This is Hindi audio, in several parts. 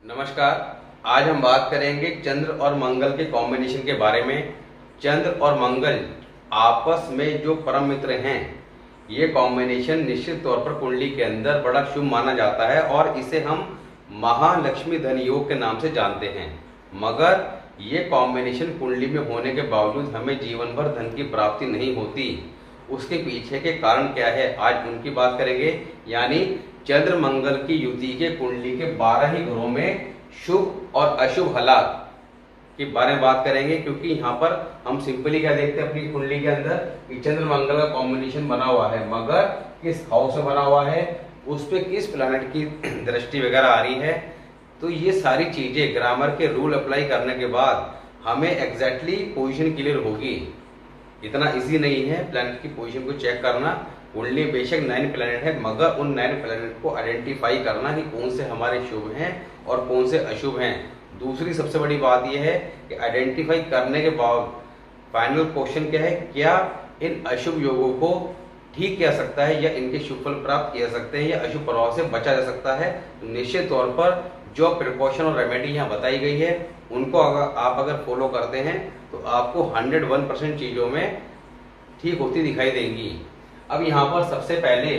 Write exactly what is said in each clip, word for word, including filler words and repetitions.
नमस्कार। आज हम बात करेंगे चंद्र और मंगल के कॉम्बिनेशन के बारे में। चंद्र और मंगल आपस में जो परम मित्र हैं, ये कॉम्बिनेशन निश्चित तौर पर कुंडली के अंदर बड़ा शुभ माना जाता है और इसे हम महालक्ष्मी धन योग के नाम से जानते हैं। मगर ये कॉम्बिनेशन कुंडली में होने के बावजूद हमें जीवन भर धन की प्राप्ति नहीं होती। उसके पीछे के कारण क्या है, आज उनकी बात करेंगे। यानी चंद्र मंगल की युति के कुंडली के बारह ही घरों में शुभ और अशुभ हालात के बारे में बात करेंगे। क्योंकि यहाँ पर हम सिंपली क्या देखते हैं अपनी कुंडली के अंदर कि चंद्र मंगल का कॉम्बिनेशन बना हुआ है, मगर किस हाउस में बना हुआ है, उस पे किस प्लैनेट की दृष्टि वगैरह आ रही है। तो ये सारी चीजें ग्रामर के रूल अप्लाई करने के बाद हमें एग्जैक्टली पोजीशन क्लियर होगी। इतना इजी नहीं है प्लैनेट की पोजीशन को चेक करना। कुंडली बेशक नाइन प्लैनेट है, मगर उन नाइन प्लैनेट को आइडेंटिफाई करना कि कौन से हमारे शुभ हैं और कौन से अशुभ हैं। दूसरी सबसे बड़ी बात यह है कि आइडेंटिफाई करने के बाद फाइनल क्वेश्चन क्या है, क्या इन अशुभ योगों को ठीक किया सकता है या इनके शुभ फल प्राप्त किया सकते हैं या अशुभ प्रभाव से बचा जा सकता है। तो निश्चित तौर पर जो प्रिकॉशन और रेमेडी यहाँ बताई गई है, उनको अगर आप अगर फॉलो करते हैं तो आपको हंड्रेड वन परसेंट चीजों में ठीक होती दिखाई देंगी। अब यहाँ पर सबसे पहले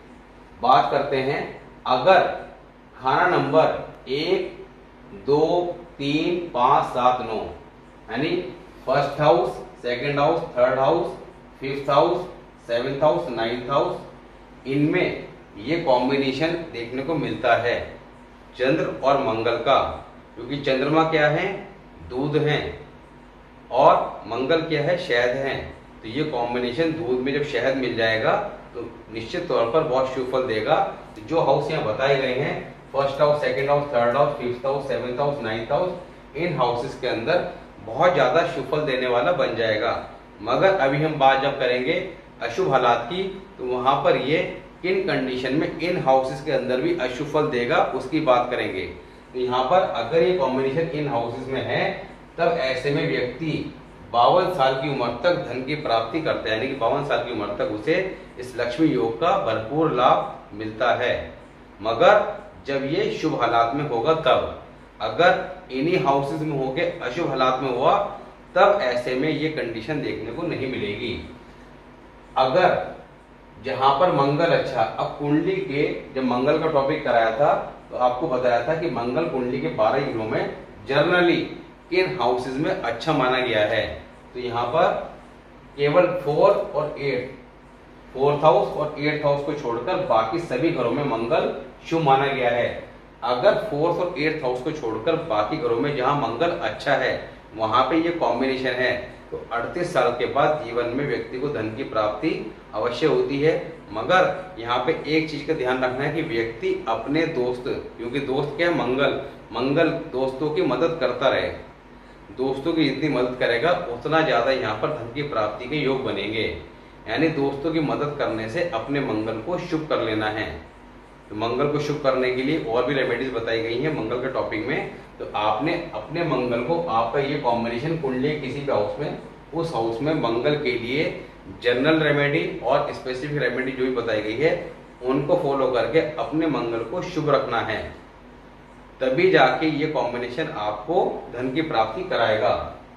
बात करते हैं, अगर खाना नंबर एक, दो, तीन, पांच, सात, नौ यानी first house, second house, third house, fifth house, seventh house, ninth house, इनमें ये कॉम्बिनेशन देखने को मिलता है चंद्र और मंगल का। क्योंकि चंद्रमा क्या है, दूध है, और मंगल क्या है, शहद है। तो ये कॉम्बिनेशन दूध में जब शहद मिल जाएगा तो निश्चित तौर पर बहुत शुभ फल देगा। तो जो हाउस यहाँ बताए गए हैं, first house, second house, third house, fifth house, seventh house, ninth house, इन हाउसेस के अंदर बहुत ज्यादा शुभ फल देने वाला बन जाएगा। मगर अभी हम बात जब करेंगे अशुभ हालात की, तो वहां पर ये किन कंडीशन में इन हाउसेस के अंदर भी अशुभ फल देगा उसकी बात करेंगे। तो यहाँ पर अगर ये कॉम्बिनेशन इन हाउसेस में है, तब ऐसे में व्यक्ति बावन साल की उम्र तक धन की प्राप्ति करता है। यानी कि बावन साल की उम्र तक उसे इस लक्ष्मी योग का भरपूर लाभ मिलता है। मगर जब ये शुभ हालात में होगा तब, अगर इन्हीं हाउसेस में होके अशुभ हालात में हुआ तब ऐसे में ये कंडीशन देखने को नहीं मिलेगी। अगर जहां पर मंगल अच्छा, अब कुंडली के जब मंगल का टॉपिक कराया था तो आपको बताया था कि मंगल कुंडली के बारह ग्रहों में जनरली किन हाउसेस में अच्छा माना गया है। तो यहाँ पर केवल फोर और एट, फोर्थ हाउस और एट्थ हाउस को छोड़कर बाकी सभी घरों में मंगल शुभ माना गया है। अगर फोर्थ और एट्थ हाउस को छोड़कर बाकी घरों में जहां मंगल अच्छा है वहां पे ये कॉम्बिनेशन है, तो अड़तीस साल के बाद जीवन में व्यक्ति को धन की प्राप्ति अवश्य होती है। मगर यहाँ पे एक चीज का ध्यान रखना है कि व्यक्ति अपने दोस्त, क्योंकि दोस्त क्या है, मंगल मंगल दोस्तों की मदद करता रहे। दोस्तों की जितनी मदद करेगा उतना ज्यादा यहाँ पर धन की प्राप्ति के योग बनेंगे। यानी दोस्तों की मदद करने से अपने मंगल को शुभ कर लेना है। तो मंगल को शुभ करने के लिए और भी रेमेडीज बताई गई हैं मंगल के टॉपिक में। तो आपने अपने मंगल को, आपका ये कॉम्बिनेशन कुंडली किसी भी हाउस में, उस हाउस में मंगल के लिए जनरल रेमेडी और स्पेसिफिक रेमेडी जो भी बताई गई है उनको फॉलो करके अपने मंगल को शुभ रखना है, तभी जाके ये कॉम्बिनेशन आपको धन की प्राप्ति कराएगा।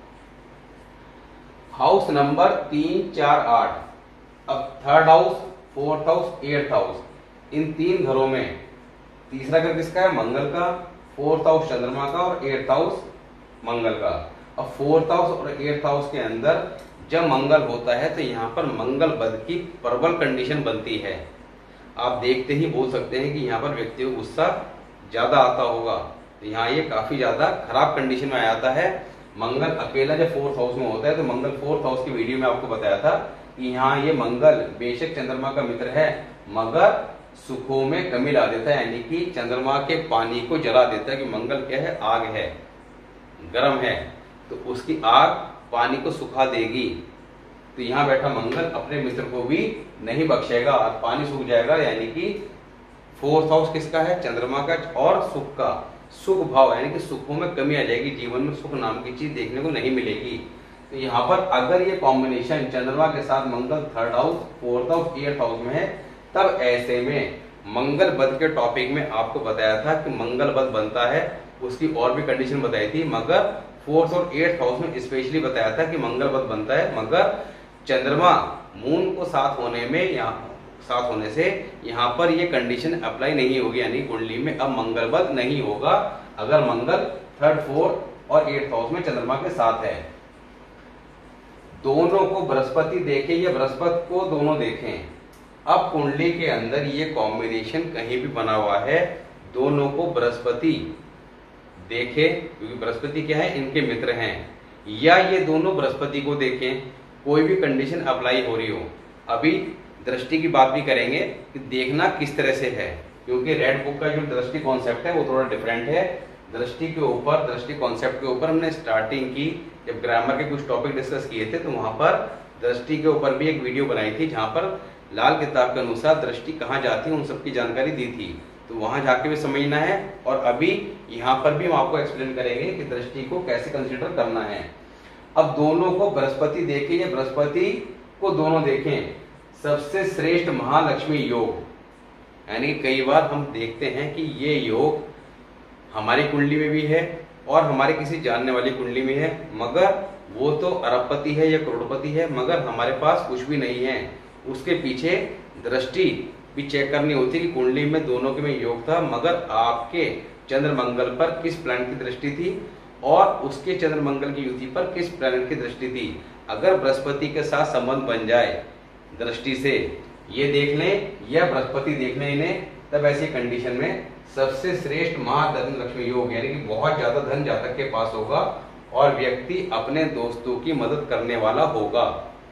हाउस नंबर तीन, चार, आठ, अब third house, fourth house, eighth house, इन तीन घरों में तीसरा घर किसका है, मंगल का, फोर्थ हाउस चंद्रमा का और एट्थ हाउस मंगल का। अब फोर्थ हाउस और एट्थ हाउस के अंदर जब मंगल होता है तो यहाँ पर मंगल बद की प्रबल कंडीशन बनती है। आप देखते ही बोल सकते हैं कि यहाँ पर व्यक्ति को गुस्सा ज्यादा आता होगा। तो यहाँ ये काफी ज्यादा खराब कंडीशन में आ जाता है। मंगल अकेला जब फोर्थ हाउस में होता है, तो मंगल फोर्थ हाउस की वीडियो में आपको बताया था कि यहाँ ये मंगल बेशक चंद्रमा का मित्र है, मगर सुखों में कमी ला देता है। यानी कि चंद्रमा के पानी को जला देता है। कि मंगल क्या है, आग है, गर्म है, तो उसकी आग पानी को सुखा देगी। तो यहाँ बैठा मंगल अपने मित्र को भी नहीं बख्शेगा, पानी सूख जाएगा। यानी कि फोर्थ हाउस किसका है, चंद्रमा का, और सुख का, सुख भाव, यानी कि सुखों में कमी आ जाएगी। जीवन में सुख नाम की चीज देखने को नहीं मिलेगी। तो यहाँ पर अगर ये कॉम्बिनेशन चंद्रमा के साथ Mangal third house, fourth house, eighth house में है, तब ऐसे में मंगल बद के टॉपिक में आपको बताया था कि मंगल बद बनता है, उसकी और भी कंडीशन बताई थी, मगर फोर्थ और एट्थ हाउस में स्पेशली बताया था कि मंगल बद बनता है, मगर चंद्रमा मून को साथ होने में यहाँ साथ होने से यहाँ पर ये कंडीशन अप्लाई नहीं होगी, यानी कुंडली में अब मंगल बद नहीं होगा अगर मंगल थर्ड फोर्थ और एट्थ हाउस में चंद्रमा के साथ है। दोनों को बृहस्पति देखें या बृहस्पति को दोनों देखें, अब कुंडली के अंदर ये कॉम्बिनेशन कहीं भी बना हुआ है, दोनों को बृहस्पति देखे क्योंकि बृहस्पति क्या है, इनके मित्र हैं, या ये दोनों बृहस्पति को देखें, कोई भी कंडीशन अप्लाई हो रही हो। अभी दृष्टि की बात भी करेंगे कि देखना किस तरह से है, क्योंकि रेड बुक का जो दृष्टि कॉन्सेप्ट है वो थोड़ा डिफरेंट है। दृष्टि के ऊपर, दृष्टि कॉन्सेप्ट के ऊपर हमने स्टार्टिंग की, जब ग्रामर के कुछ टॉपिक डिस्कस किए थे तो वहां पर दृष्टि के ऊपर भी एक वीडियो बनाई थी, जहां पर लाल किताब के अनुसार दृष्टि कहाँ जाती है उन सबकी जानकारी दी थी, तो वहां जाके भी समझना है। और अभी यहाँ पर भी हम आपको एक्सप्लेन करेंगे कि दृष्टि को कैसे कंसिडर करना है। अब दोनों को बृहस्पति देखें या बृहस्पति को दोनों देखें, सबसे श्रेष्ठ महालक्ष्मी योग, यानी कई बार हम देखते हैं कि ये योग हमारी कुंडली में भी है और हमारे किसी जानने वाली कुंडली में है, मगर वो तो अरबपति है या करोड़पति है, मगर हमारे पास कुछ भी नहीं है। उसके पीछे दृष्टि भी चेक करनी होती है कि कुंडली में दोनों के में योग था, मगर आपके चंद्र मंगल पर किस प्लैनेट की दृष्टि थी और उसके चंद्र मंगल की युति पर किस प्लैनेट की दृष्टि थी। अगर बृहस्पति के साथ संबंध बन जाए दृष्टि से, ये देख लें या बृहस्पति देख लें इन्हें, तब ऐसी कंडीशन में सबसे श्रेष्ठ महाधन लक्ष्मी योग, यानी कि बहुत ज्यादा धन जातक के पास होगा और व्यक्ति अपने दोस्तों की मदद करने वाला होगा।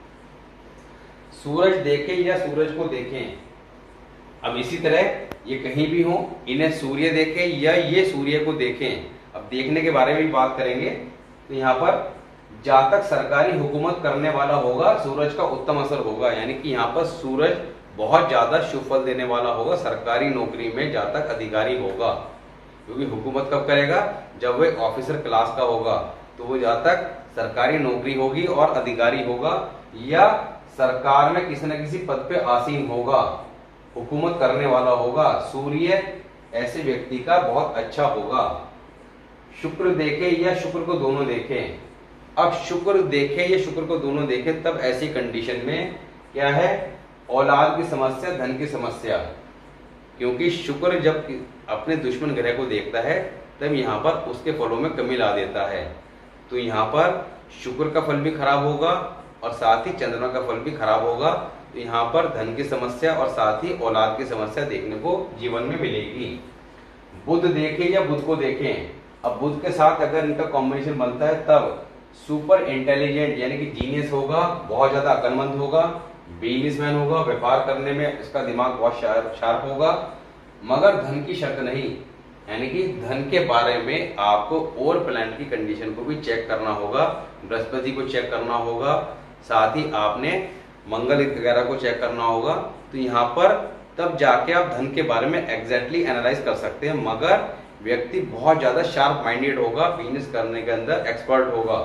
सूरज देखें या सूरज को देखें, अब इसी तरह ये कहीं भी हो, इन्हें सूर्य देखें या ये सूर्य को देखें। अब देखने के बारे में भी बात करेंगे, तो यहाँ पर जातक सरकारी हुकूमत करने वाला होगा, सूरज का उत्तम असर होगा, यानी कि यहाँ पर सूरज बहुत ज्यादा शुभ फल देने वाला होगा, सरकारी नौकरी में जातक अधिकारी होगा, क्योंकि हुकूमत कब करेगा, जब वह ऑफिसर क्लास का होगा, तो वो जातक सरकारी नौकरी होगी और अधिकारी होगा, या सरकार में किसी न किसी पद पे आसीन होगा, हुकूमत करने वाला होगा। सूर्य ऐसे व्यक्ति का बहुत अच्छा होगा। शुक्र देखे या शुक्र को दोनों देखें, अब शुक्र देखे या शुक्र को दोनों देखें, तब ऐसी कंडीशन में क्या है, औलाद की समस्या, धन की समस्या, क्योंकि शुक्र जब अपने दुश्मन ग्रह को देखता है तब यहाँ पर उसके फलों में कमी ला देता है, तो यहाँ पर शुक्र का फल भी खराब होगा और साथ ही चंद्रमा का फल भी खराब होगा, तो यहाँ पर धन की समस्या और साथ ही औलाद की समस्या देखने को जीवन में मिलेगी। बुध देखें या बुध को देखें, अब बुध के साथ अगर इनका कॉम्बिनेशन बनता है तब सुपर इंटेलिजेंट यानी कि जीनियस होगा, बहुत ज्यादा अक्लमंद होगा, बिजनेसमैन होगा, व्यापार करने में इसका दिमाग बहुत शार्प शार्प होगा, मगर धन की शर्त नहीं, यानी कि धन के बारे में आपको और प्लैनेट की कंडीशन को भी चेक करना होगा, बृहस्पति को चेक करना होगा, साथ ही आपने मंगल वगैरह को चेक करना होगा, तो यहाँ पर तब जाके आप धन के बारे में एग्जैक्टली एनालाइज कर सकते हैं, मगर व्यक्ति बहुत ज्यादा शार्प माइंडेड होगा, बिजनेस करने के अंदर एक्सपर्ट होगा,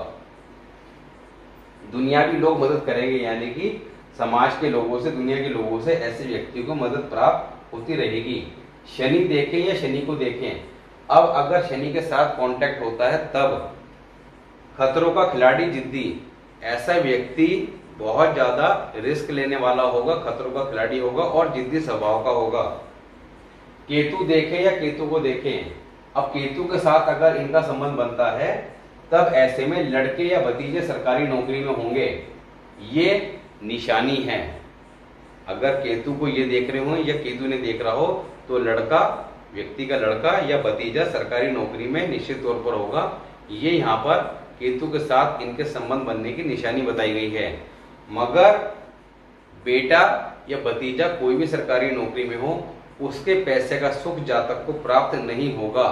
दुनियावी लोग मदद करेंगे, यानी कि समाज के लोगों से, दुनिया के लोगों से ऐसे व्यक्ति को मदद प्राप्त होती रहेगी। शनि देखें या शनि को देखें, अब अगर शनि के साथ कांटेक्ट होता है तब खतरों का खिलाड़ी, जिद्दी, ऐसा व्यक्ति बहुत ज्यादा रिस्क लेने वाला होगा, खतरों का खिलाड़ी होगा और जिद्दी स्वभाव का होगा। केतु देखें या केतु को देखें, अब केतु के साथ अगर इनका संबंध बनता है तब ऐसे में लड़के या भतीजे सरकारी नौकरी में होंगे, ये निशानी है। अगर केतु को ये देख रहे हो या केतु ने देख रहा हो तो लड़का, व्यक्ति का लड़का या भतीजा सरकारी नौकरी में निश्चित तौर पर होगा, ये यहाँ पर केतु के साथ इनके संबंध बनने की निशानी बताई गई है। मगर बेटा या भतीजा कोई भी सरकारी नौकरी में हो, उसके पैसे का सुख जातक को प्राप्त नहीं होगा।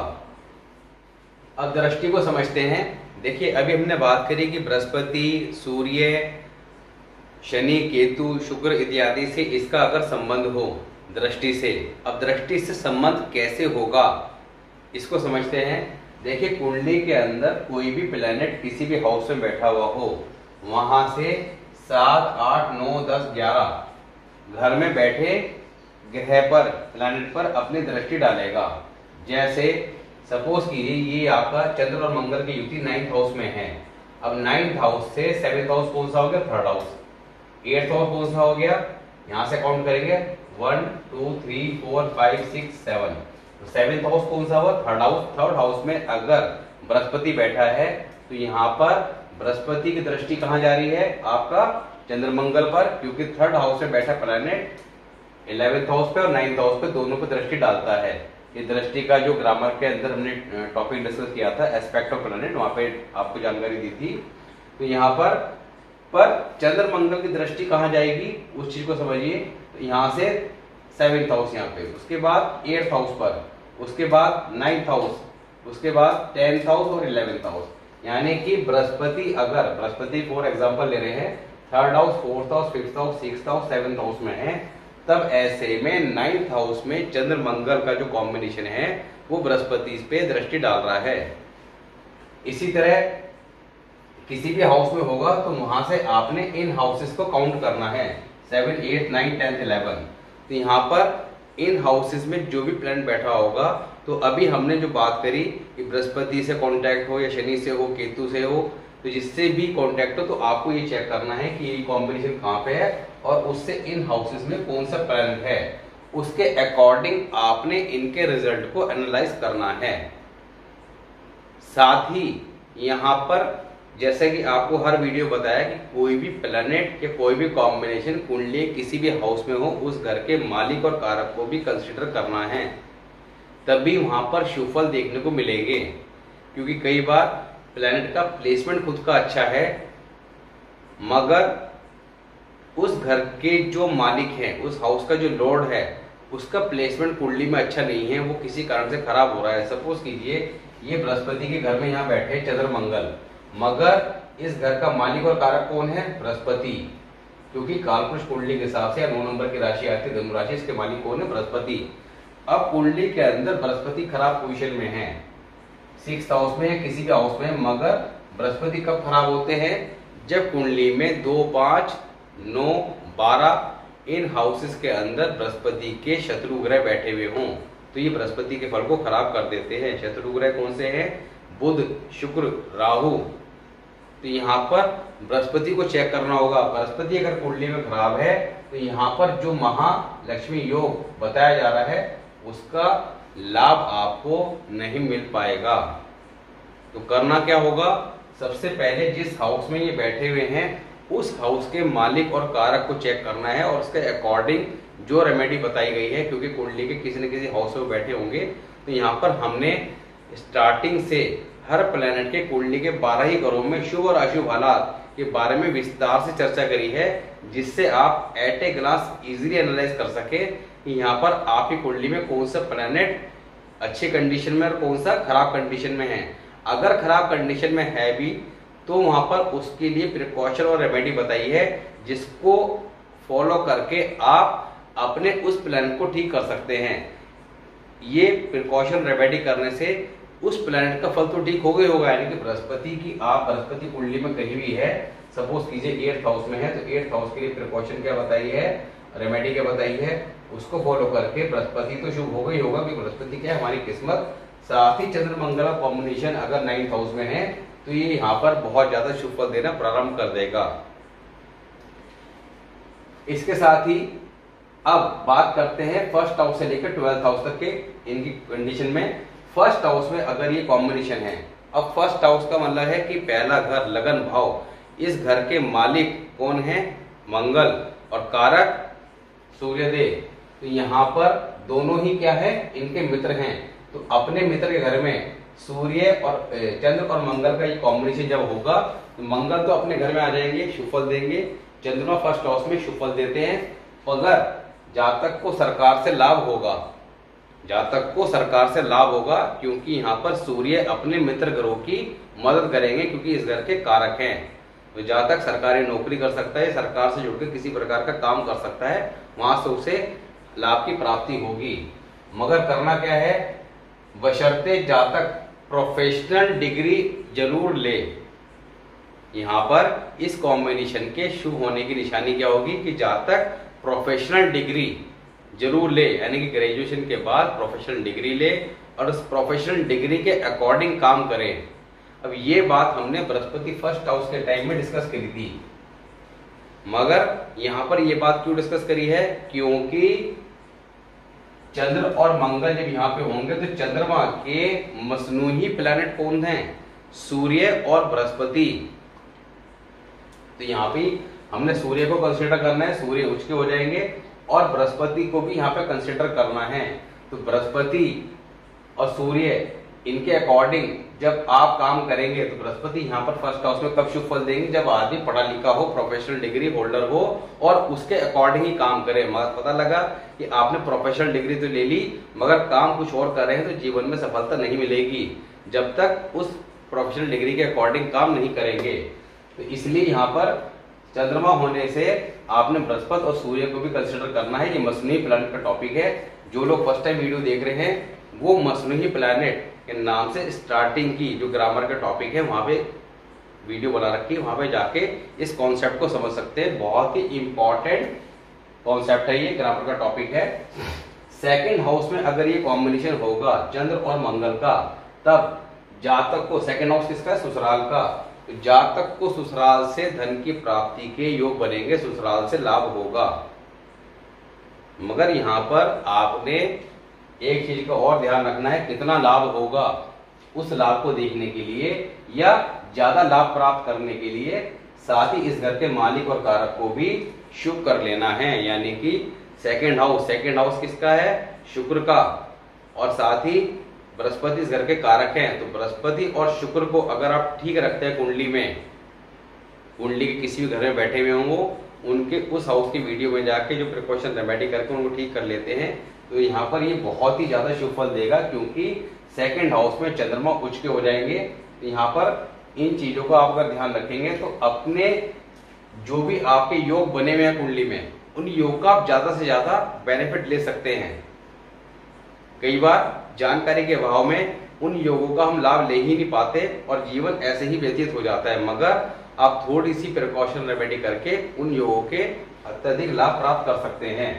अब दृष्टि को समझते हैं। देखिए, अभी हमने बात करी कि बृहस्पति, सूर्य, शनि, केतु, शुक्र इत्यादि से इसका अगर संबंध हो दृष्टि से, अब दृष्टि से संबंध कैसे होगा इसको समझते हैं। देखिए, कुंडली के अंदर कोई भी प्लैनेट किसी भी हाउस में बैठा हुआ हो, वहां से सात, आठ, नौ, दस, ग्यारह घर में बैठे ग्रह पर प्लैनेट पर अपनी दृष्टि डालेगा। जैसे सपोज कीजिए ये आपका चंद्र और मंगल की युति नाइन्थ हाउस में है। अब नाइन्थ हाउस से सेवेंथ हाउस कौन सा हो गया? Third house. एट्थ हाउस कौन सा हो गया? यहां से काउंट करेंगे one two three four five six seven. Seventh house कौन सा हुआ? Third house. थर्ड हाउस में अगर बृहस्पति बैठा है तो यहाँ पर बृहस्पति की दृष्टि कहाँ जा रही है? आपका चंद्र मंगल पर, क्योंकि थर्ड हाउस में बैठा प्लैनेट इलेवेंथ हाउस पे और नाइन्थ हाउस पे दोनों पे दृष्टि डालता है। ये दृष्टि का जो ग्रामर के अंदर हमने टॉपिक डिस्कस किया था एस्पेक्ट ऑफ प्लैनेट, वहां पे आपको जानकारी दी थी। तो यहाँ पर पर चंद्र मंगल की दृष्टि कहाँ जाएगी उस चीज को समझिए। तो यहाँ से सेवेंथ हाउस यहाँ पे, उसके बाद एट्थ हाउस पर, उसके बाद नाइन्थ हाउस, उसके बाद टेंथ हाउस और इलेवेंथ हाउस। यानी कि बृहस्पति अगर बृहस्पति फॉर एग्जांपल ले रहे हैं third house, fourth house, fifth house, sixth house, seventh house में है, तब ऐसे में नाइन्थ हाउस में चंद्र मंगल का जो कॉम्बिनेशन है वो बृहस्पति पे दृष्टि डाल रहा है। इसी तरह किसी भी हाउस में होगा तो वहां से आपने इन हाउसेस को काउंट करना है, seven, eight, nine, tenth, eleven. तो यहाँ पर इन हाउसेस में जो भी प्लैनेट बैठा होगा, तो अभी हमने जो बात करी कि बृहस्पति से कांटेक्ट हो या शनि से हो, केतु से हो, तो जिससे भी कांटेक्ट हो तो आपको ये चेक करना है कि ये कॉम्बिनेशन कहाँ पे है और उससे इन हाउसेस में कौन सा प्लैनेट है, उसके अकॉर्डिंग आपने इनके रिजल्ट को एनालाइज करना है। साथ ही यहाँ पर जैसे कि आपको हर वीडियो बताया कि कोई भी प्लैनेट या कोई भी कॉम्बिनेशन कुंडली किसी भी हाउस में हो, उस घर के मालिक और कारक को भी कंसिडर करना है, तभी वहां पर शुभफल देखने को मिलेंगे। क्योंकि कई बार प्लैनेट का प्लेसमेंट खुद का अच्छा है मगर उस घर के जो मालिक हैं, उस हाउस का जो लॉर्ड है, उसका प्लेसमेंट कुंडली में अच्छा नहीं है, वो किसी कारण से खराब हो रहा है। सपोज कीजिए ये बृहस्पति के घर में यहाँ बैठे चंद्र मंगल, मगर इस घर का मालिक और कारक कौन है? बृहस्पति। क्योंकि कालपुरुष कुंडली के हिसाब से नौ नंबर की राशि आती है धनु राशि, इसके मालिक कौन है? बृहस्पति। अब कुंडली के अंदर बृहस्पति खराब पोजीशन में है, सिक्स हाउस में या किसी भी हाउस में, मगर बृहस्पति कब खराब होते हैं? जब कुंडली में दो, पांच, नौ, बारह इन हाउसेस के अंदर बृहस्पति के शत्रु ग्रह बैठे हुए हों, तो ये बृहस्पति के फल को खराब कर देते हैं। शत्रु ग्रह कौन से हैं? बुध, शुक्र, राहु। तो यहाँ पर बृहस्पति को चेक करना होगा। बृहस्पति अगर कुंडली में खराब है तो यहाँ पर जो महालक्ष्मी योग बताया जा रहा है उसका लाभ आपको नहीं मिल पाएगा। तो करना क्या होगा? सबसे पहले जिस हाउस में ये बैठे हुए हैं उस हाउस के मालिक और कारक को चेक करना है और उसके अकॉर्डिंग जो रेमेडी बताई गई है, क्योंकि कुंडली के किसी न किसी हाउस में बैठे होंगे, तो यहाँ पर हमने स्टार्टिंग से हर प्लैनेट के कुंडली के बारह ही घरों में शुभ और अशुभ हालात के बारे में विस्तार से चर्चा करी है, जिससे आप at a glance easily analyse कर सके कि यहाँ पर आपकी कुंडली में कौन सा प्लैनेट अच्छे कंडीशन में और कौन सा खराब कंडीशन में है। अगर खराब कंडीशन में है भी तो वहां पर उसके लिए प्रिकॉशन और रेमेडी बताई है, जिसको फॉलो करके आप अपने उस प्लैनेट को ठीक कर सकते हैं। ये प्रिकॉशन रेमेडी करने से उस प्लैनेट का फल तो ठीक हो गई होगा। यानी कि बृहस्पति की आप बृहस्पति कुंडली में कहीं भी है, सपोज कीजिए एट्थ हाउस में है, तो एट्थ हाउस के लिए प्रिकॉशन क्या बताई है, रेमेडी क्या बताई है, उसको फॉलो करके बृहस्पति तो शुभ हो गई होगा कि बृहस्पति क्या हमारी किस्मत। साथ ही चंद्र मंगल कॉम्बिनेशन अगर नाइन्थ हाउस में है तो ये यहाँ पर बहुत ज्यादा शुभ फल देना प्रारंभ कर देगा। इसके साथ ही अब बात करते हैं फर्स्ट हाउस से लेकर ट्वेल्थ हाउस तक के इनकी कंडीशन में। फर्स्ट हाउस में अगर ये कॉम्बिनेशन है, अब फर्स्ट हाउस का मतलब है कि पहला घर लगन भाव, इस घर के मालिक कौन है? मंगल और कारक सूर्यदेव। तो यहाँ पर दोनों ही क्या है? इनके मित्र हैं। तो अपने मित्र के घर में सूर्य और चंद्र और मंगल का ये कॉम्बिनेशन जब होगा तो मंगल तो अपने घर में आ जाएंगे, शुभफल देंगे। चंद्रमा फर्स्ट हाउस में शुभफल देते हैं। अगर जातक को सरकार से लाभ होगा, जातक को सरकार से लाभ होगा, क्योंकि यहाँ पर सूर्य अपने मित्र ग्रहों की मदद करेंगे, क्योंकि इस घर के कारक हैं। तो जातक सरकारी नौकरी कर सकता है, सरकार से जुड़कर किसी प्रकार का काम कर सकता है, वहां से उसे लाभ की प्राप्ति होगी। मगर करना क्या है? बशर्ते जातक प्रोफेशनल डिग्री जरूर ले। यहाँ पर इस कॉम्बिनेशन के शुभ होने की निशानी क्या होगी कि जातक प्रोफेशनल डिग्री जरूर ले, यानी कि ग्रेजुएशन के बाद प्रोफेशनल डिग्री ले और उस प्रोफेशनल डिग्री के अकॉर्डिंग काम करें। अब ये बात हमने बृहस्पति फर्स्ट हाउस के टाइम में डिस्कस करी थी, मगर यहां पर ये बात क्यों डिस्कस करी है, क्योंकि चंद्र और मंगल जब यहाँ पे होंगे तो चंद्रमा के मसनूही प्लैनेट कौन हैं, सूर्य और बृहस्पति। तो यहाँ पे हमने सूर्य को कंसीडर करना है, सूर्य उच्च के हो जाएंगे, और बृहस्पति को भी यहाँ पे कंसीडर करना है। तो बृहस्पति और सूर्य इनके अकॉर्डिंग जब आप काम करेंगे तो बृहस्पति यहाँ पर फर्स्ट हाउस में कब शुभ फल देंगे, जब आदमी पढ़ा लिखा हो, प्रोफेशनल डिग्री होल्डर हो और उसके अकॉर्डिंग ही काम करे। पता लगा कि आपने प्रोफेशनल डिग्री तो ले ली मगर काम कुछ और कर रहे हैं तो जीवन में सफलता नहीं मिलेगी जब तक उस प्रोफेशनल डिग्री के अकॉर्डिंग काम नहीं करेंगे। तो इसलिए यहाँ पर चंद्रमा होने से आपने बृहस्पति और सूर्य को भी कंसिडर करना है। ये मसनूही प्लैनेट का टॉपिक है। जो लोग फर्स्ट टाइम वीडियो देख रहे हैं वो मसनूही प्लैनेट के नाम से स्टार्टिंग की जो ग्रामर का टॉपिक है वहां पे वीडियो बना रखी है, वहां पे जाके इस कॉन्सेप्ट को समझ सकते हैं। बहुत ही इंपॉर्टेंट कॉन्सेप्ट है, ये ग्रामर का टॉपिक है। सेकंड हाउस में अगर ये कॉम्बिनेशन होगा चंद्र और मंगल का, तब जातक को, सेकंड हाउस किसका, ससुराल का, तो जातक को ससुराल से धन की प्राप्ति के योग बनेंगे, ससुराल से लाभ होगा। मगर यहाँ पर आपने एक चीज का और ध्यान रखना है, कितना लाभ होगा उस लाभ को देखने के लिए या ज्यादा लाभ प्राप्त करने के लिए साथ ही इस घर के मालिक और कारक को भी शुभ कर लेना है। यानी कि सेकंड हाउस, सेकंड हाउस किसका है, शुक्र का, और साथ ही बृहस्पति इस घर के कारक हैं। तो बृहस्पति और शुक्र को अगर आप ठीक रखते हैं कुंडली में, कुंडली के किसी भी घर में बैठे हुए होंगे, उनके उस हाउस की वीडियो में जाके जो प्रिकॉशन रेमेडी करके उनको ठीक कर लेते हैं तो यहाँ पर ये बहुत ही ज्यादा शुभ फल देगा, क्योंकि सेकंड हाउस में चंद्रमा उच्च के हो जाएंगे। तो यहाँ पर इन चीजों को आप अगर ध्यान रखेंगे तो अपने जो भी आपके योग बने हुए हैं कुंडली में, उन योग का आप ज्यादा से ज्यादा बेनिफिट ले सकते हैं। कई बार जानकारी के अभाव में उन योगों का हम लाभ ले ही नहीं पाते और जीवन ऐसे ही व्यतीत हो जाता है, मगर आप थोड़ी सी प्रिकॉशन रेमेडी करके उन योगों के अत्यधिक लाभ प्राप्त कर सकते हैं।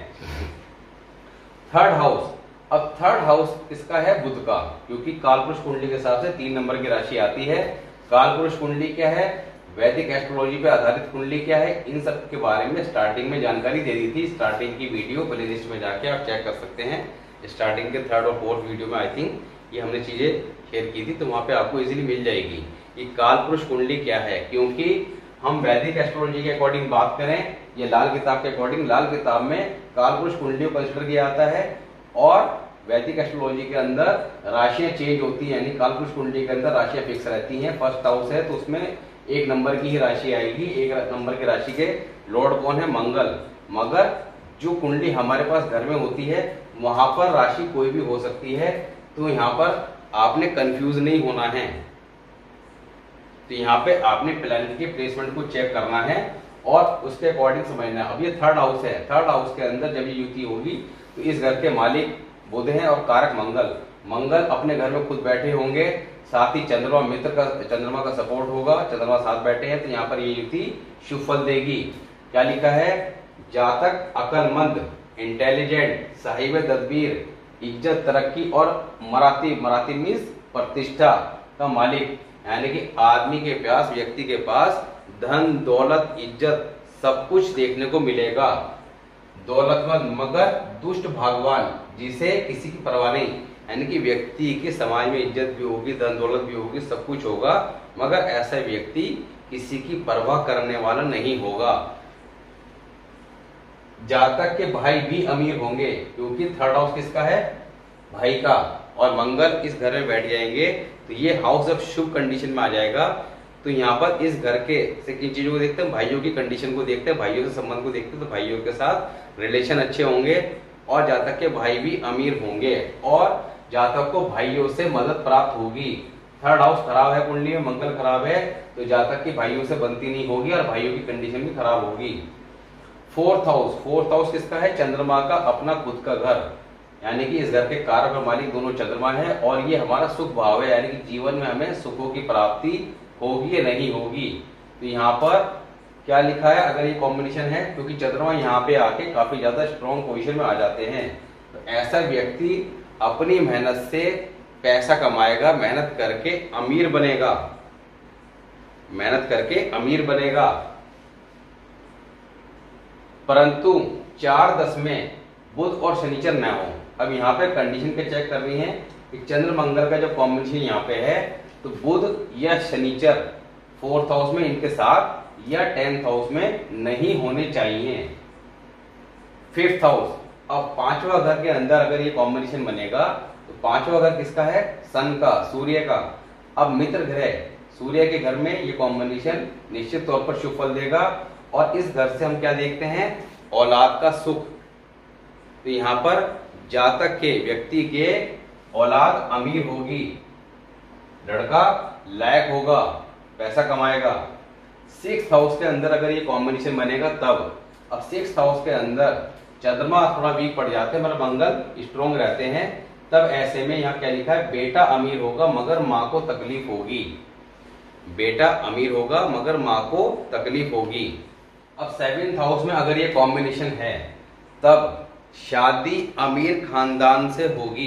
थर्ड हाउस, अब थर्ड हाउस किसका है, बुध का, क्योंकि कालपुरुष कुंडली के हिसाब से तीन नंबर की राशि आती है। कालपुरुष कुंडली क्या है, वैदिक एस्ट्रोलॉजी पे आधारित कुंडली क्या है, इन सब के बारे में स्टार्टिंग में जानकारी दे दी थी। स्टार्टिंग की वीडियो प्लेलिस्ट में जाके आप चेक कर सकते हैं। स्टार्टिंग के थर्ड और फोर्थ वीडियो में आई थिंक ये हमने चीजें शेयर की थी, तो वहां पे आपको इजीली मिल जाएगी कि कालपुरुष कुंडली क्या है। क्योंकि हम वैदिक एस्ट्रोलॉजी के अकॉर्डिंग बात करें, ये लाल किताब के अकॉर्डिंग, लाल किताब में कालपुरुष कुंडली को कंसिडर किया जाता है और वैदिक एस्ट्रोलॉजी के अंदर राशियां चेंज होती हैं, यानी कालपुरुष कुंडली के अंदर राशियां फिक्स रहती हैं। फर्स्ट हाउस है तो उसमें एक नंबर की ही राशि आएगी, एक नंबर की राशि के लॉर्ड कौन है, मंगल। मगर जो कुंडली हमारे पास घर में होती है वहां पर राशि कोई भी हो सकती है, तो यहाँ पर आपने कंफ्यूज नहीं होना है। तो यहाँ पे आपने प्लैनेट के प्लेसमेंट को चेक करना है और उसके अकॉर्डिंग समझना है। अब ये थर्ड हाउस है, थर्ड हाउस के अंदर जब ये युति होगी तो इस घर के मालिक बुध हैं और कारक मंगल। मंगल अपने घर में खुद बैठे होंगे, साथ ही चंद्रमा मित्र का, चंद्रमा का सपोर्ट होगा, चंद्रमा साथ बैठे हैं, तो यहाँ पर ये युति शुभ फल देगी। क्या लिखा है, जातक अकलमंद, इंटेलिजेंट, साहिब तदबीर, इज्जत तरक्की और मराती, मराती मीन्स प्रतिष्ठा का मालिक, यानी कि आदमी के पास, व्यक्ति के पास धन दौलत इज्जत सब कुछ देखने को मिलेगा। दौलतमंद मगर दुष्ट भागवान, जिसे किसी की परवाह नहीं, यानी कि व्यक्ति के समाज में इज्जत भी होगी, धन दौलत भी होगी, सब कुछ होगा, मगर ऐसा व्यक्ति किसी की परवाह करने वाला नहीं होगा। जातक के भाई भी अमीर होंगे, क्योंकि थर्ड हाउस किसका है, भाई का, और मंगल इस घर में बैठ जाएंगे तो ये हाउस जब शुभ कंडीशन में आ जाएगा तो यहाँ पर इस घर के से किन चीजों को देखते हैं, भाइयों की कंडीशन को देखते हैं, भाइयों से संबंध को देखते हैं, तो भाइयों के साथ रिलेशन अच्छे होंगे और जातक के भाई भी अमीर होंगे और जातक को भाइयों से मदद प्राप्त होगी। थर्ड हाउस खराब है कुंडली में, मंगल खराब है तो जातक की भाइयों से बनती नहीं होगी और भाइयों की कंडीशन भी खराब होगी। फोर्थ हाउस, फोर्थ हाउस किसका है, चंद्रमा का अपना खुद का घर, यानी कि इस घर के कारक और मालिक दोनों चंद्रमा है और ये हमारा सुख भाव है, यानी कि जीवन में हमें सुखों की प्राप्ति होगी या नहीं होगी। तो यहाँ पर क्या लिखा है, अगर ये कॉम्बिनेशन है, क्योंकि चंद्रमा यहाँ पे आके काफी ज्यादा स्ट्रॉन्ग पोजीशन में आ जाते हैं, तो ऐसा व्यक्ति अपनी मेहनत से पैसा कमाएगा, मेहनत करके अमीर बनेगा, मेहनत करके अमीर बनेगा। परंतु चार दस में बुध और शनिचर न हो। अब यहाँ पे कंडीशन पे चेक करनी है कि चंद्र मंगल का जो कॉम्बिनेशन यहाँ पे है, तो बुध या शनिचर फोर्थ हाउस में इनके साथ या टेंथ हाउस में नहीं होने चाहिए। फिफ्थ हाउस, अब पांचवा घर के अंदर अगर ये कॉम्बिनेशन बनेगा तो पांचवा घर किसका है, सन का, सूर्य का। अब मित्र ग्रह सूर्य के घर में ये कॉम्बिनेशन निश्चित तौर पर शुभ फल देगा, और इस घर से हम क्या देखते हैं, औलाद का सुख। तो यहाँ पर जातक के व्यक्ति के औलाद अमीर होगी, लड़का लायक होगा, पैसा कमाएगा। सिक्स हाउस के अंदर अगर ये कॉम्बिनेशन बनेगा तब, अब सिक्स हाउस के अंदर चंद्रमा थोड़ा वीक पड़ जाते हैं, मतलब मंगल स्ट्रॉन्ग रहते हैं, तब ऐसे में यहाँ क्या लिखा है, बेटा अमीर होगा मगर माँ को तकलीफ होगी, बेटा अमीर होगा मगर माँ को तकलीफ होगी। अब सेवेंथ हाउस में अगर ये कॉम्बिनेशन है तब शादी अमीर खानदान से होगी,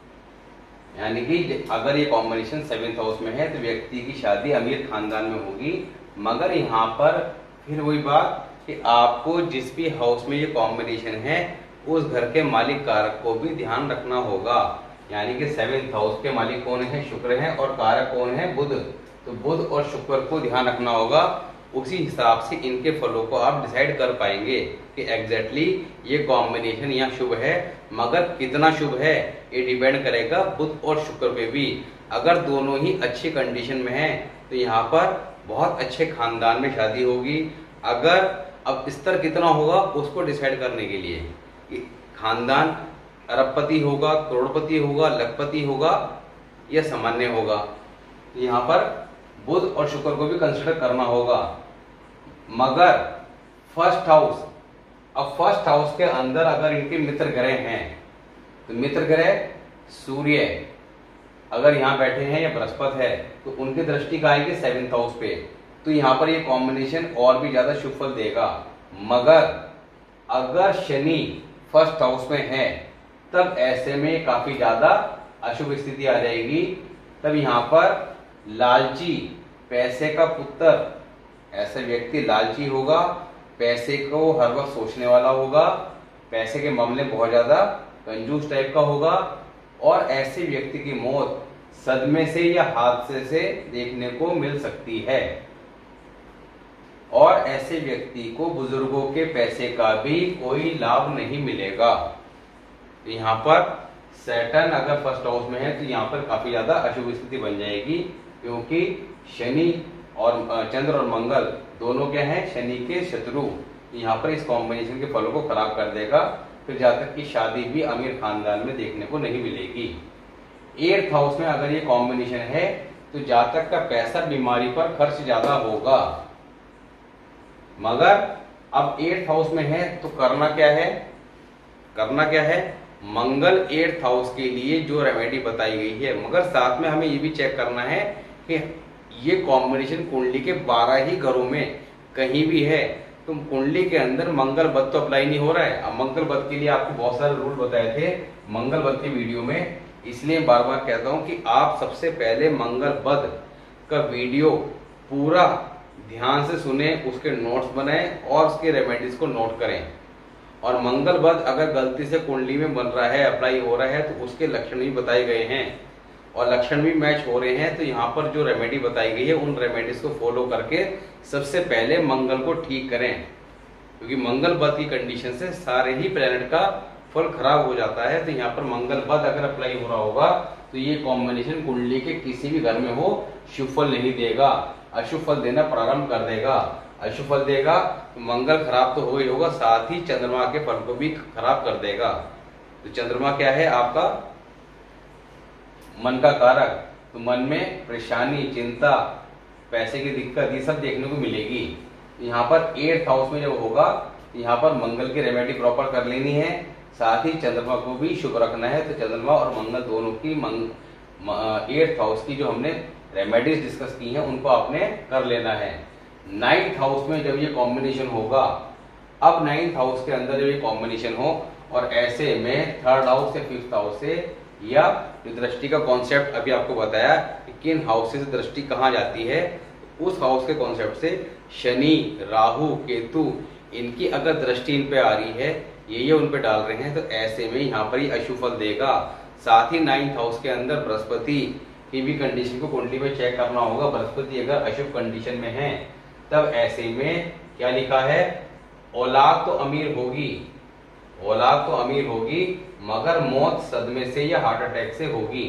यानी कि अगर ये कॉम्बिनेशन सेवेंथ हाउस में है तो व्यक्ति की शादी अमीर खानदान में होगी। मगर यहाँ पर फिर वही बात कि आपको जिस भी हाउस में ये कॉम्बिनेशन है उस घर के मालिक कारक को भी ध्यान रखना होगा, यानी कि सेवेंथ हाउस के मालिक कौन है, शुक्र है, और कारक कौन है, बुध। तो बुध और शुक्र को ध्यान रखना होगा, उसी हिसाब से इनके फलों को आप डिसाइड कर पाएंगे कि एग्जैक्टली ये कॉम्बिनेशन यहाँ शुभ है। मगर कितना शुभ है ये डिपेंड करेगा बुध और शुक्र पे भी। अगर दोनों ही अच्छी कंडीशन में है तो यहाँ पर बहुत अच्छे खानदान में शादी होगी। अगर अब स्तर कितना होगा उसको डिसाइड करने के लिए कि खानदान अरबपति होगा, करोड़पति होगा, लखपति होगा या सामान्य होगा, तो यहाँ पर बुध और शुक्र को भी कंसिडर करना होगा। मगर फर्स्ट हाउस, अब फर्स्ट हाउस के अंदर अगर इनके मित्र ग्रह हैं तो मित्र ग्रह सूर्य अगर यहाँ बैठे हैं या बृहस्पति है तो उनकी दृष्टि का आएगी सेवेंथ हाउस पे, तो यहाँ पर ये कॉम्बिनेशन और भी ज्यादा शुभ फल देगा। मगर अगर शनि फर्स्ट हाउस में है तब ऐसे में काफी ज्यादा अशुभ स्थिति आ जाएगी। तब यहाँ पर लालची, पैसे का पुत्र, ऐसे व्यक्ति लालची होगा, पैसे को हर वक्त सोचने वाला होगा, पैसे के मामले बहुत ज्यादा कंजूस टाइप का होगा, और ऐसे व्यक्ति की मौत सदमे से या हादसे से देखने को मिल सकती है। और ऐसे व्यक्ति को बुजुर्गों के पैसे का भी कोई लाभ नहीं मिलेगा। तो यहाँ पर सैटर्न अगर फर्स्ट हाउस में है तो यहाँ पर काफी ज्यादा अशुभ स्थिति बन जाएगी, क्योंकि शनि और चंद्र और मंगल दोनों क्या हैं, शनि के शत्रु। यहाँ पर इस कॉम्बिनेशन के फलों को खराब कर देगा। फिर जातक की शादी भी अमीर खानदान में देखने को नहीं मिलेगी। एट्थ हाउस में अगर ये कॉम्बिनेशन है तो जातक का पैसा बीमारी पर खर्च ज्यादा होगा। मगर अब एट्थ हाउस में है तो करना क्या है, करना क्या है, मंगल एट्थ हाउस के लिए जो रेमेडी बताई गई है, मगर साथ में हमें ये भी चेक करना है कि ये कॉम्बिनेशन कुंडली के बारह ही घरों में कहीं भी है तो कुंडली के अंदर मंगल बद तो अप्लाई नहीं हो रहा है। अब मंगल बद के लिए आपको बहुत सारे रूल बताए थे मंगल बद के वीडियो में, इसलिए बार बार कहता हूं कि आप सबसे पहले मंगल बद का वीडियो पूरा ध्यान से सुने, उसके नोट्स बनाएं और उसके रेमेडीज को नोट करें। और मंगल बद अगर गलती से कुंडली में बन रहा है, अप्लाई हो रहा है, तो उसके लक्षण भी बताए गए हैं और लक्षण भी मैच हो रहे हैं, तो यहाँ पर जो रेमेडी बताई गई है उन रेमेडीज को फॉलो करके सबसे पहले मंगल को ठीक करें, क्योंकि मंगल बद की कंडीशन से सारे ही प्लेनेट का फल खराब हो जाता है। तो यहाँ पर मंगल बद अगर अप्लाई हो रहा होगा तो ये कॉम्बिनेशन कुंडली के किसी भी घर में हो शुभ फल नहीं देगा, अशुभ फल देना प्रारंभ कर देगा। अशुभ फल देगा तो मंगल खराब तो हो ही होगा, साथ ही चंद्रमा के फल को भी खराब कर देगा। तो चंद्रमा क्या है, आपका मन का कारक, तो मन में परेशानी, चिंता, पैसे की दिक्कत ये सब देखने को मिलेगी। यहाँ पर एट्थ हाउस में जब होगा यहाँ पर मंगल की रेमेडी प्रॉपर कर लेनी है, साथ ही चंद्रमा को भी शुभ रखना है। तो चंद्रमा और मंगल दोनों की एट्थ हाउस की जो हमने रेमेडीज डिस्कस की हैं उनको आपने कर लेना है। नाइन्थ हाउस में जब ये कॉम्बिनेशन होगा, अब नाइन्थ हाउस के अंदर जब ये कॉम्बिनेशन हो और ऐसे में थर्ड हाउस या फिफ्थ हाउस से, या जो दृष्टि का कॉन्सेप्ट अभी आपको बताया कि किन हाउस से दृष्टि कहाँ जाती है, उस हाउस के कॉन्सेप्ट से शनि, राहु, केतु, इनकी अगर दृष्टि इन पे आ रही है, ये ये उन पे डाल रहे हैं, तो ऐसे में यहाँ पर ये अशुभ फल देगा। साथ ही नाइन्थ हाउस के अंदर बृहस्पति की भी कंडीशन को कुंडली में चेक करना होगा। बृहस्पति अगर अशुभ कंडीशन में है, तब ऐसे में क्या लिखा है, औलाद तो अमीर होगी, औलाद तो अमीर होगी, मगर मौत सदमे से या हार्ट अटैक से होगी।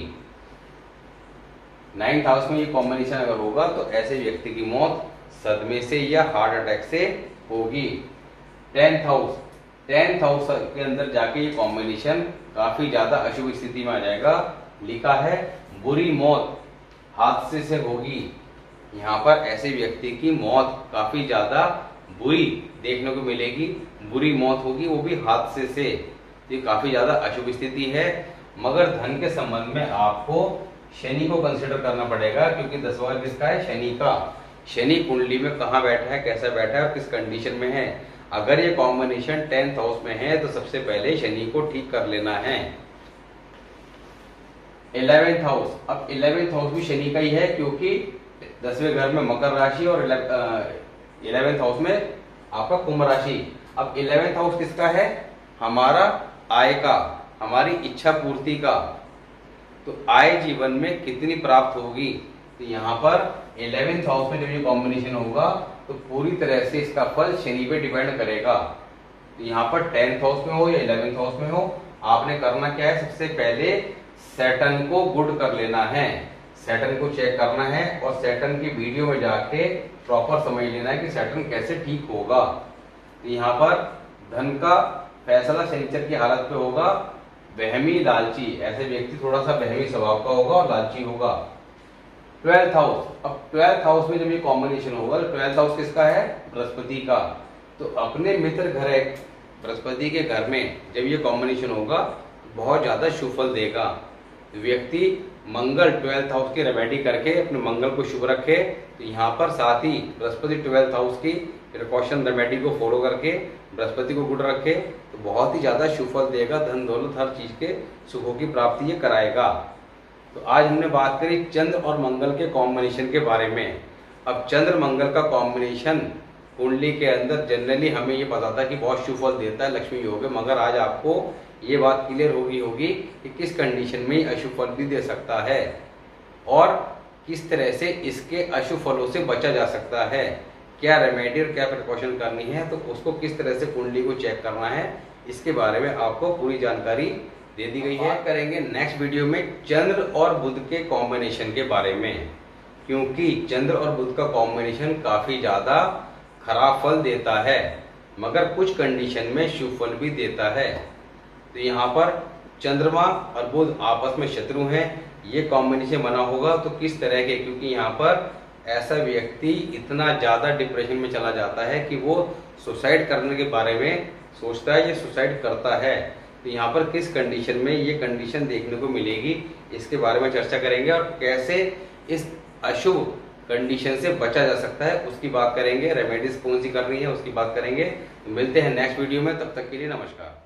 नाइन्थ हाउस में ये कॉम्बिनेशन अगर होगा तो ऐसे व्यक्ति की मौत सदमे से या हार्ट अटैक से होगी। टेंथ हाउस, टेंथ हाउस के अंदर जाके ये कॉम्बिनेशन काफी ज्यादा अशुभ स्थिति में आ जाएगा। लिखा है बुरी मौत हादसे से होगी। यहाँ पर ऐसे व्यक्ति की मौत काफी ज्यादा बुरी देखने को मिलेगी, बुरी मौत होगी, वो भी हादसे से। ये काफी ज्यादा अशुभ स्थिति है। मगर धन के संबंध में आपको शनि को कंसिडर करना पड़ेगा, क्योंकि दसवां किसका है, शनि का। शनि कुंडली में कहाँ बैठा है, कैसा बैठा है और किस कंडीशन में है। अगर ये कॉम्बिनेशन टेंथ हाउस में है तो सबसे पहले शनि को ठीक कर लेना है। इलेवेंथ हाउस, अब इलेवेंथ हाउस भी शनि का ही है, क्योंकि दसवें घर में मकर राशि और इलेवेंथ हाउस में आपका कुंभ राशि। अब इलेवेंथ हाउस किसका है, हमारा आय का, हमारी इच्छा पूर्ति का। तो आय जीवन में कितनी प्राप्त होगी, तो यहाँ पर इलेवेंथ हाउस में जब ये कॉम्बिनेशन होगा तो पूरी तरह से इसका फल शनि पे डिपेंड करेगा। तो यहाँ पर टेंथ हाउस में हो या इलेवेंथ हाउस में हो, आपने करना क्या है, सबसे पहले सैटर्न को गुड कर लेना है, सैटर्न को चेक करना है और सैटर्न की वीडियो में जाके प्रॉपर समझ लेना है कि सैटर्न कैसे ठीक होगा। तो यहाँ पर धन का फैसला शनिचर की हालत पे होगा। वहमी लालची, ऐसे व्यक्ति थोड़ा सा वहमी स्वभाव का होगा और लालची होगा। ट्वेल्थ हाउस, अब ट्वेल्थ हाउस में जब ये कॉम्बिनेशन होगा, तो ट्वेल्थ हाउस किसका है, बृहस्पति का। तो अपने मित्र घर बृहस्पति के घर में जब ये कॉम्बिनेशन होगा बहुत ज्यादा शुभ फल देगा। व्यक्ति मंगल ट्वेल्थ हाउस की रेमेडी करके अपने मंगल को शुभ रखे। तो यहाँ पर साथ ही बृहस्पति ट्वेल्थ हाउस की प्रिकॉशन रेमेडी को फॉलो करके बृहस्पति को गुड रखे तो बहुत ही ज्यादा शुभ फल देगा। धन दौलत हर चीज के सुखों की प्राप्ति ये कराएगा। तो आज हमने बात करी चंद्र और मंगल के कॉम्बिनेशन के बारे में। अब चंद्र मंगल का कॉम्बिनेशन कुंडली के अंदर जनरली हमें ये पता था कि बहुत शुभ फल देता है, लक्ष्मी योग है, मगर आज आपको ये बात क्लियर होगी होगी कि किस कंडीशन में अशुभ फल भी दे सकता है और किस तरह से इसके अशुभ फलों से बचा जा सकता है, क्या रेमेडी और क्या प्रिकॉशन करनी है, तो उसको किस तरह से कुंडली को चेक करना है, इसके बारे में आपको पूरी जानकारी दे दी गई है। बात करेंगे नेक्स्ट वीडियो में चंद्र और बुध के कॉम्बिनेशन के बारे में, क्योंकि चंद्र और बुध का कॉम्बिनेशन काफी ज्यादा खराब फल देता है मगर कुछ कंडीशन में शुभ फल भी देता है। तो यहाँ पर चंद्रमा और बुध आपस में शत्रु हैं, ये कॉम्बिनेशन बना होगा तो किस तरह के, क्योंकि यहाँ पर ऐसा व्यक्ति इतना ज्यादा डिप्रेशन में चला जाता है कि वो सुसाइड करने के बारे में सोचता है या सुसाइड करता है। तो यहाँ पर किस कंडीशन में ये कंडीशन देखने को मिलेगी, इसके बारे में चर्चा करेंगे और कैसे इस अशुभ कंडीशन से बचा जा सकता है उसकी बात करेंगे। रेमेडीज कौन सी करनी है उसकी बात करेंगे। मिलते हैं नेक्स्ट वीडियो में, तब तक के लिए नमस्कार।